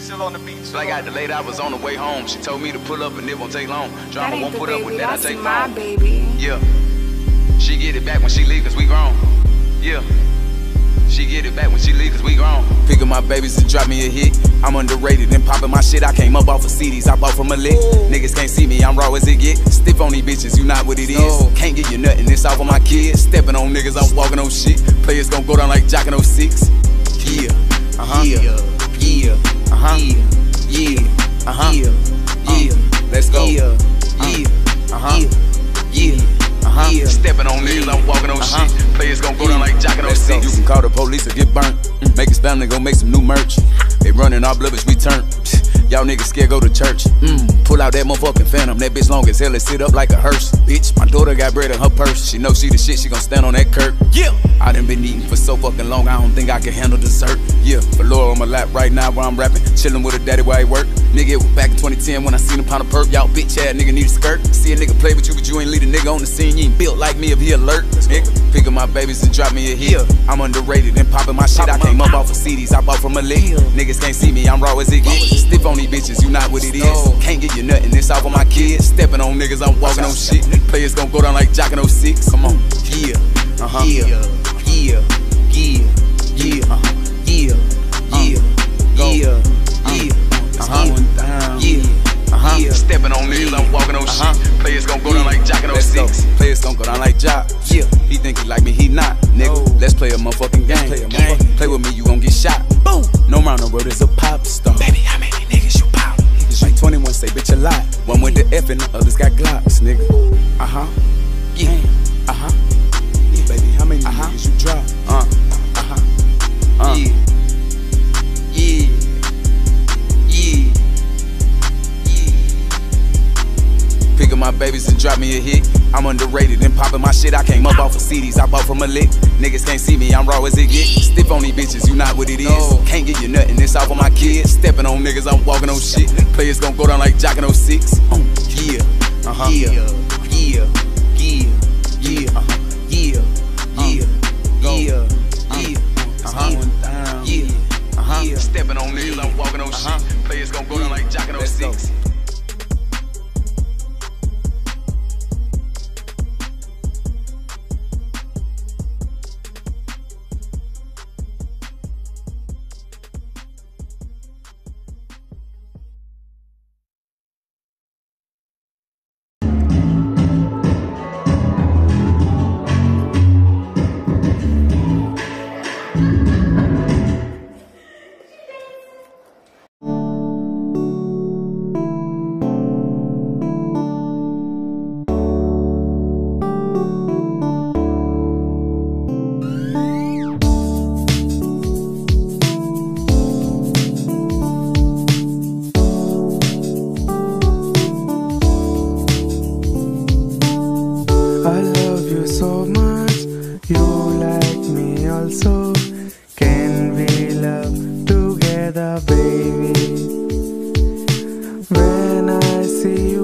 Still on the beat. So I got delayed, I was on the way home. She told me to pull up and it won't take long. Drama won't put up with that, I take my phone. baby. Yeah. She get it back when she leave, cause we grown. Yeah. She get it back when she leave, cause we grown. Picking my babies and drop me a hit. I'm underrated and popping my shit. I came up off of CDs, I bought from a lick. Niggas can't see me, I'm raw as it get. Stiff on these bitches, you not what it is. Can't get you nothing, it's off of my kids. Stepping on niggas, I'm walking on shit. Players gon' go down like Jock in 06. Yeah. Yeah. Yeah. Yeah. Yeah. Let's go. Yeah. Yeah. Stepping on niggas, I'm walking on shit. Players gon' go down like Jock in 06. You can call the police or get burnt. Make his family go make some new merch. They running our blood, bitch, we turn. Y'all niggas scared, go to church. Pull out that motherfucking phantom. That bitch long as hell and sit up like a hearse. Bitch, my daughter got bread in her purse. She know she the shit, she gon' stand on that curb. Yeah. I done been eating for so fucking long, I don't think I can handle dessert. Yeah, Valora on my lap right now while I'm rapping. Chillin' with her daddy while he work. Nigga, it was back in 2010 when I seen him pound a perk. Y'all bitch ass nigga need a skirt. See a nigga play with you, but you ain't lead a nigga on the scene. You ain't built like me if he alert. Nigga, picking my babies and drop me a hit. I'm underrated and popping my shit. I came up off of CDs, I bought from a lick. Niggas can't see me, I'm raw as it gets. Stiff on these bitches, you not what it is. Can't get you nothing, it's off of my kids. Stepping on niggas, I'm walking on shit. Players gon' go down like Jock in 06. Come on. Yeah. Yeah. Yeah. Yeah. Yeah. Yeah. Yeah. Yeah. Stepping on niggas, I'm walking on shit. Players gon' go down like Jock in 06. Players gon' go down like Jock. Yeah. He think he like me, he not. Nigga, let's play a motherfucking game. Play with me, you gon' get shot. Boom. No round the road is a pop star. Baby, how many niggas you pop? Niggas like 21 say bitch a lot. One with the F and the others got Glocks, nigga. Yeah. Yeah, baby, how many niggas you drop? Yeah. Yeah. Yeah. Picking my babies and drop me a hit. I'm underrated and popping my shit. I came up off of CDs, I bought from a lick. Niggas can't see me, I'm raw as it get. Stiff on these bitches, you not what it is. Can't get you nothing, it's off of my kids. Stepping on niggas, I'm walking on shit. Players gon' go down like Jock in 06. Yeah. Yeah. Yeah. Yeah. Yeah. Yeah. Yeah. Yeah. Stepping on niggas, I'm walking on shit. Players gon' go down like Jock in 06. I love you so much, you like me also. Can we love together, baby? When I see